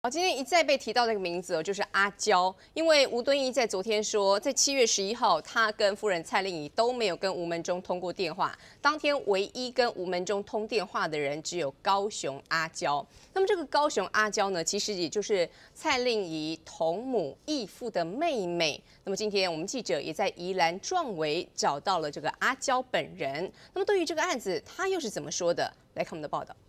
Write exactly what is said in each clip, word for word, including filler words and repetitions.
好，今天一再被提到的一个名字哦，就是阿娇。因为吴敦义在昨天说，在七月十一号，他跟夫人蔡令仪都没有跟吴门中通过电话。当天唯一跟吴门中通电话的人，只有高雄阿娇。那么这个高雄阿娇呢，其实也就是蔡令仪同母异父的妹妹。那么今天我们记者也在宜兰壮围找到了这个阿娇本人。那么对于这个案子，他又是怎么说的？来看我们的报道。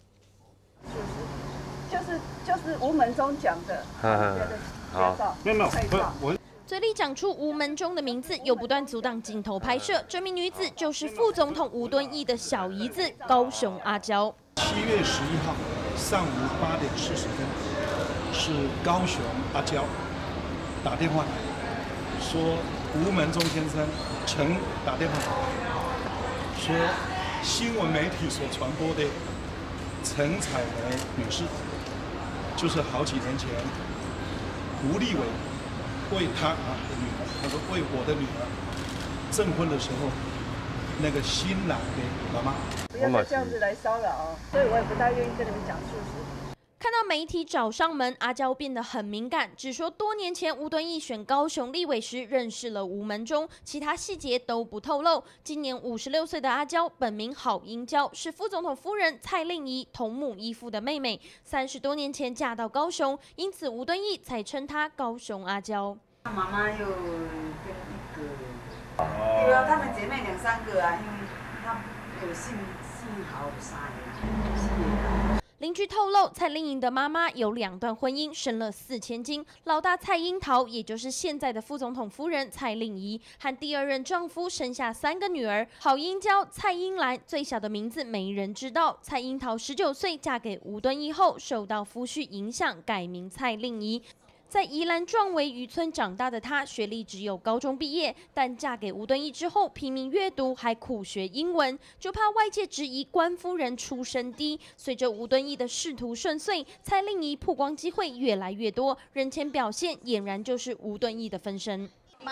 就是就是吴门中讲的，好， 没有没有，我嘴里讲出吴门中的名字，又不断阻挡镜头拍摄。这名女子就是副总统吴敦义的小姨子高雄阿娇。 七月十一号上午八点四十分，是高雄阿娇打电话来说，吴门中先生曾打电话来说，新闻媒体所传播的陈彩梅女士。 就是好几年前，吴立伟为他啊的女儿，他说为我的女儿证婚的时候，那个新郎的妈妈， 不要再这样子来骚扰哦，所以我也不大愿意跟你们讲事实。 看到媒体找上门，阿娇变得很敏感，只说多年前吴敦义选高雄立委时认识了吴门中，其他细节都不透露。今年五十六岁的阿娇，本名郝英娇，是副总统夫人蔡令仪同母异父的妹妹。三十多年前嫁到高雄，因此吴敦义才称她高雄阿娇。 妈妈又跟一个，对啊，她们姐妹两三个啊，因为她有姓姓郝有三个，姓。 邻居透露，蔡令仪的妈妈有两段婚姻，生了四千金。老大蔡英桃，也就是现在的副总统夫人蔡令仪，和第二任丈夫生下三个女儿：郝英娇、蔡英兰，最小的名字没人知道。蔡英桃十九岁嫁给吴敦义后，受到夫婿影响，改名蔡令仪。 在宜兰壮围渔村长大的她，学历只有高中毕业，但嫁给吴敦义之后，拼命阅读，还苦学英文，就怕外界质疑官夫人出身低。随着吴敦义的仕途顺遂，蔡令仪曝光机会越来越多，人前表现俨然就是吴敦义的分身。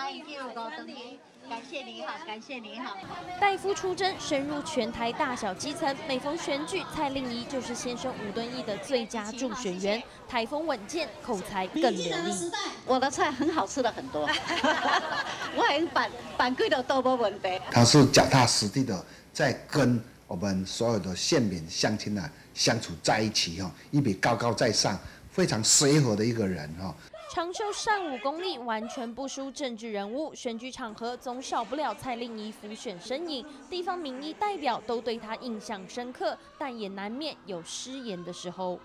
感谢你好，感谢你好。 代夫出征，深入全台大小基层，每逢选举，蔡令仪就是先生吴敦义的最佳助选员，台风稳健，口才更流利。 我的菜很好吃的很多，我很板板柜的都没问题。 他是脚踏实地的在跟我们所有的县民乡亲啊相处在一起哈，一笔高高在上，非常随和的一个人哈。 长袖善舞功力，完全不输政治人物。选举场合总少不了蔡令仪辅选身影，地方民意代表都对他印象深刻，但也难免有失言的时候。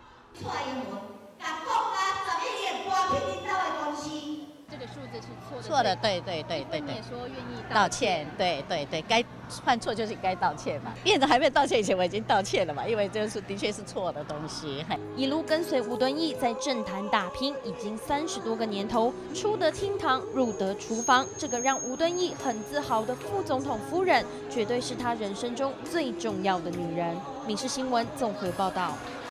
这个数字是错的， 错的，对对对对对。 也说愿意道歉，对对对，该犯错就是该道歉嘛。院长还没有道歉以前，我已经道歉了嘛，因为这是的确是错的东西。 一路跟随吴敦义在政坛打拼，已经三十多个年头，出得厅堂，入得厨房，这个让吴敦义很自豪的副总统夫人，绝对是他人生中最重要的女人。民视新闻综合报道。